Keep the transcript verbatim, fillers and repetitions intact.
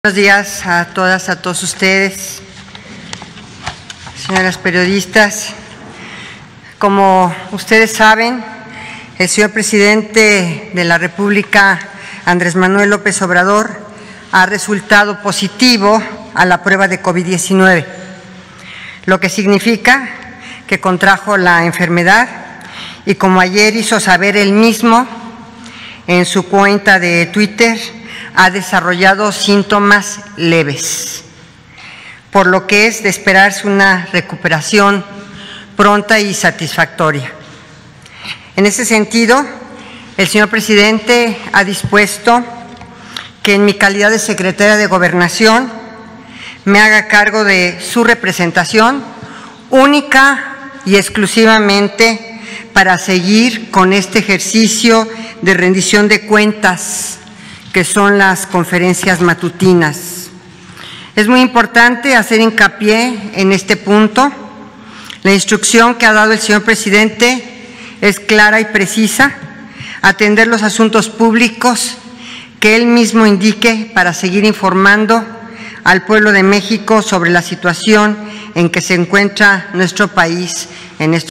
Buenos días a todas, a todos ustedes, señoras periodistas. Como ustedes saben, el señor presidente de la República, Andrés Manuel López Obrador, ha resultado positivo a la prueba de COVID diecinueve, lo que significa que contrajo la enfermedad y, como ayer hizo saber él mismo en su cuenta de Twitter, ha desarrollado síntomas leves, por lo que es de esperarse una recuperación pronta y satisfactoria. En ese sentido, el señor presidente ha dispuesto que en mi calidad de secretaria de Gobernación me haga cargo de su representación única y exclusivamente para seguir con este ejercicio de rendición de cuentas que son las conferencias matutinas. Es muy importante hacer hincapié en este punto. La instrucción que ha dado el señor presidente es clara y precisa: atender los asuntos públicos que él mismo indique para seguir informando al pueblo de México sobre la situación en que se encuentra nuestro país en estos